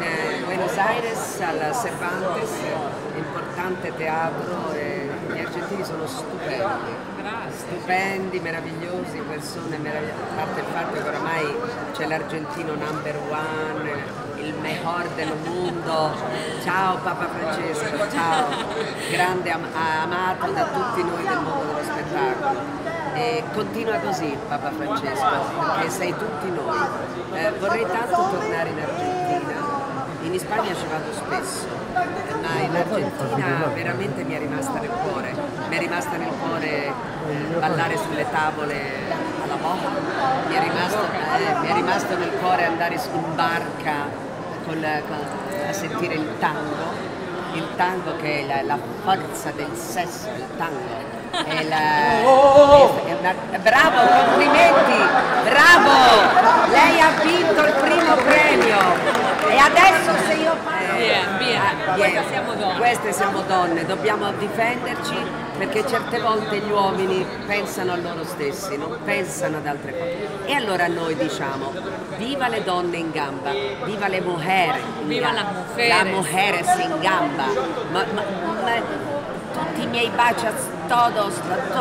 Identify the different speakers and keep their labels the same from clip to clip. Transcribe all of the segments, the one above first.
Speaker 1: Buenos Aires, al Cervantes, importante teatro, e gli argentini sono stupendi, meravigliosi, persone meravigliose, a parte il fatto che oramai c'è l'argentino number one, il mejor del mondo. Ciao Papa Francesco, ciao, grande amato da tutti noi del mondo dello spettacolo. E continua così Papa Francesco, perché sei tutti noi. Vorrei tanto tornare in Argentina, in Spagna ci vado spesso, ma in Argentina veramente mi è rimasta nel cuore. Mi è rimasta nel cuore ballare sulle tavole alla moda, mi è rimasto nel cuore andare in barca a sentire il tango che è la forza del sesso, il tango. Bravo, complimenti, bravo, lei ha vinto il primo premio e adesso se io queste siamo donne, dobbiamo difenderci perché certe volte gli uomini pensano a loro stessi, non pensano ad altre cose. E allora noi diciamo viva le donne in gamba, viva le mujeres,
Speaker 2: viva las mujeres,
Speaker 1: las mujeres in gamba, tutti i miei baci a todos,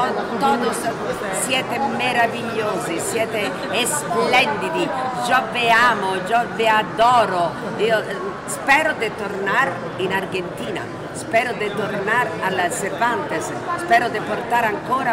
Speaker 1: siete meravigliosi, siete splendidi, yo vi amo, yo vi adoro, io spero di tornare in Argentina, spero di tornare alla Cervantes, spero di portare ancora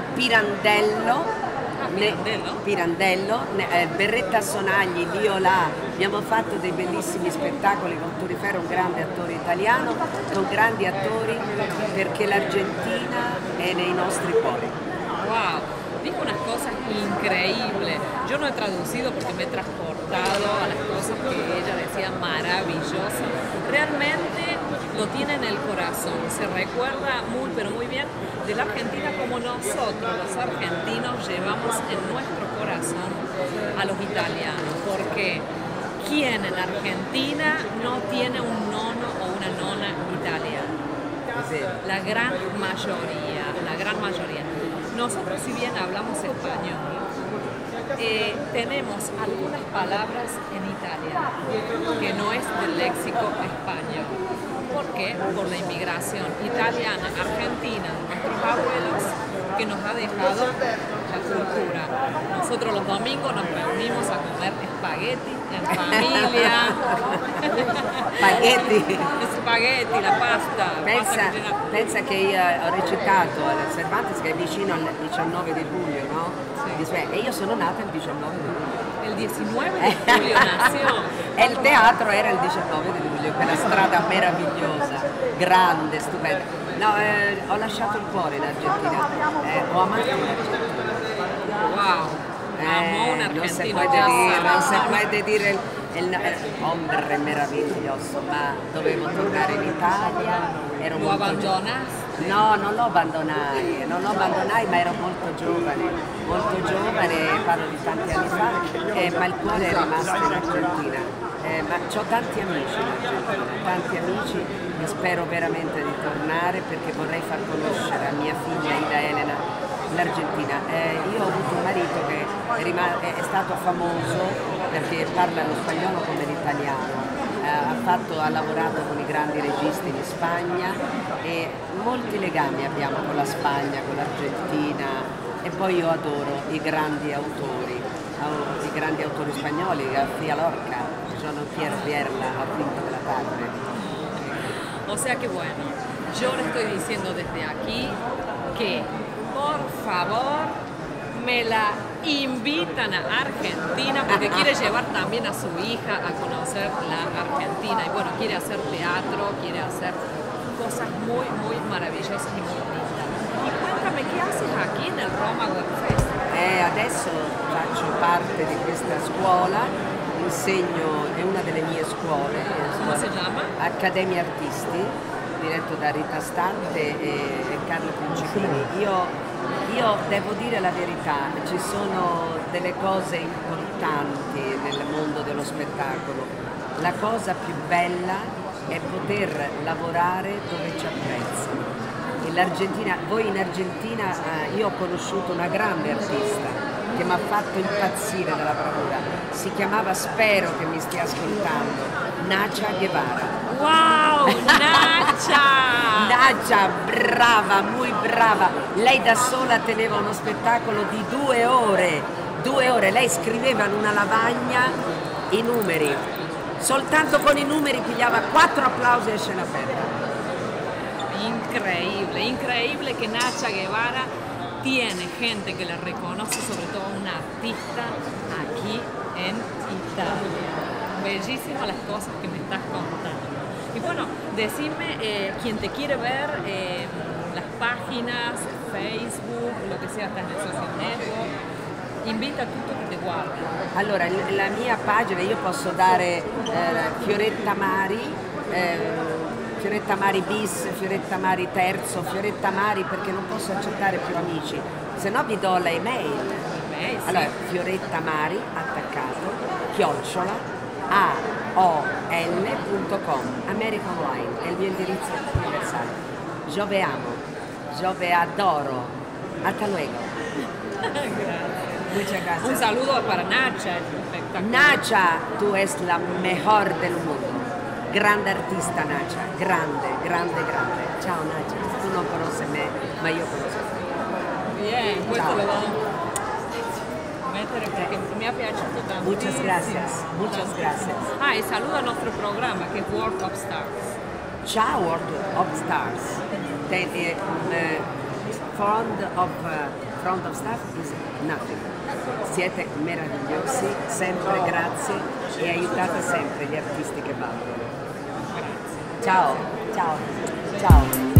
Speaker 1: Pirandello, Berretta Sonagli, Viola, abbiamo fatto dei bellissimi spettacoli con Turifero, un grande attore italiano, con grandi attori, perché l'Argentina è nei nostri cuori.
Speaker 2: Wow, dijo unas cosas increíbles. Yo no he traducido porque me he transportado a las cosas que ella decía maravillosas. Realmente lo tiene en el corazón, se recuerda muy pero muy bien de la Argentina como nosotros los argentinos llevamos en nuestro corazón a los italianos, porque ¿quién en Argentina no tiene un nono o una nona italiana? La gran mayoría, la gran mayoría. Nosotros si bien hablamos español, tenemos algunas palabras en italiano que no es del léxico español. ¿Por qué? Por la inmigración italiana, argentina, nuestros abuelos, que nos ha dejado la cultura. Nosotros los domingos nos reunimos a comer espagueti en familia. Spaghetti, la pasta.
Speaker 1: Pensa che io ho recitato al Cervantes, che è vicino al 19 di luglio, no? Sì. E io sono nata il 19 di luglio.
Speaker 2: Il 19 di luglio nació.
Speaker 1: E il teatro era il 19 di luglio, quella strada meravigliosa, grande, stupenda. No, ho lasciato il cuore in Argentina, ho amato l'Argentina.
Speaker 2: Wow, amó un
Speaker 1: non se
Speaker 2: argentino,
Speaker 1: puede dire il hombre meraviglioso, ma dovevo tornare in Italia.
Speaker 2: ¿Lo abandonaste?
Speaker 1: No, non lo abbandonai, ma ero molto giovane, parlo di tanti anni fa, ma il cuore è rimasto in Argentina. Ma ho tanti amici in Argentina, tanti amici e spero veramente di tornare perché vorrei far conoscere a mia figlia Ida Elena l'Argentina. Io ho avuto un marito che è stato famoso perché parla lo spagnolo come l'italiano. Ha lavorato con i grandi registi in Spagna e molti legami abbiamo con la Spagna, con l'Argentina e poi io adoro i grandi autori spagnoli, García Lorca, Jean-Pierre Vierla, al Quinto de la Tarde.
Speaker 2: O sea que bueno, yo le estoy diciendo desde aquí que por favor me la invitan a Argentina porque quiere llevar también a su hija a conocer la Argentina y bueno, quiere hacer teatro, quiere hacer cosas muy maravillosas y muy lindas. Y cuéntame, ¿qué haces aquí en el Roma Web Fest?
Speaker 1: Adesso faccio parte di questa scuola, insegno, è una delle mie scuole.
Speaker 2: Come si chiama?
Speaker 1: Accademia Artisti, diretto da Rita Stante e Carlo Principini. Io devo dire la verità, ci sono delle cose importanti nel mondo dello spettacolo. La cosa più bella è poter lavorare dove ci apprezzano. Voi in Argentina, io ho conosciuto una grande artista, che mi ha fatto impazzire dalla bravura. Si chiamava, spero che mi stia ascoltando, Nacha Guevara.
Speaker 2: ¡Wow! ¡Nacha!
Speaker 1: Nacha, brava, muy brava. Lei da sola teneva uno spettacolo di 2 ore. 2 ore. Lei scriveva in una lavagna i numeri. Soltanto con i numeri pigliava 4 applausi e scena aperta.
Speaker 2: Increíble, increíble que Nacha Guevara tiene gente que la reconoce, sobre todo una artista aquí en Italia. Bellísimas las cosas que me estás contando. Y bueno, decime, quien te quiere ver, las páginas, Facebook, lo que sea, estás en el social network, invita a tutto che ti guarda.
Speaker 1: Allora, la mia pagina, io posso dare Fioretta Mari, Fioretta Mari bis, Fioretta Mari terzo, Fioretta Mari perché non posso accettare più amici, se no vi do la email.
Speaker 2: Sì.
Speaker 1: Allora, Fioretta Mari, attaccato, @ AOL.com, American Online, è il mio indirizzo universale. Yo ve amo, yo ve adoro. Hasta luego. Muchas gracias.
Speaker 2: Un saludo para Nacha, espectacular.
Speaker 1: Nacha, tú es la mejor del mundo. Grande artista Nacha, grande, grande, grande. Ciao Nacha, tu non conosci me, ma io conosco te.
Speaker 2: Bien, questo
Speaker 1: Ciao.
Speaker 2: lo devo mettere perché mi ha piaciuto tanto.
Speaker 1: Muchas gracias, muchas gracias.
Speaker 2: Ah, e saluda il nostro programma che è World of Stars.
Speaker 1: Ciao World of Stars. Front of Stars is nothing. Siete meravigliosi, sempre grazie e aiutate sempre gli artisti che valgono. Ciao, ciao, ciao.